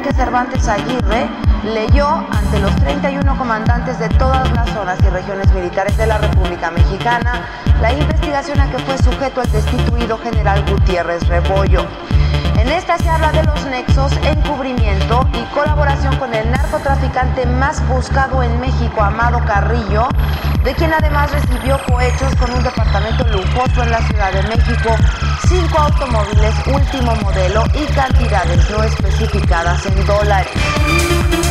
Enrique Cervantes Aguirre leyó ante los 31 comandantes de todas las zonas y regiones militares de la República Mexicana la investigación a que fue sujeto el destituido general Gutiérrez Rebollo. En esta se habla de los nexos, encubrimiento y colaboración con el narcotraficante más buscado en México, Amado Carrillo, de quien además recibió cohechos con un departamento lujoso en la Ciudad de México, 5 automóviles último modelo y cantidades no especificadas en dólares.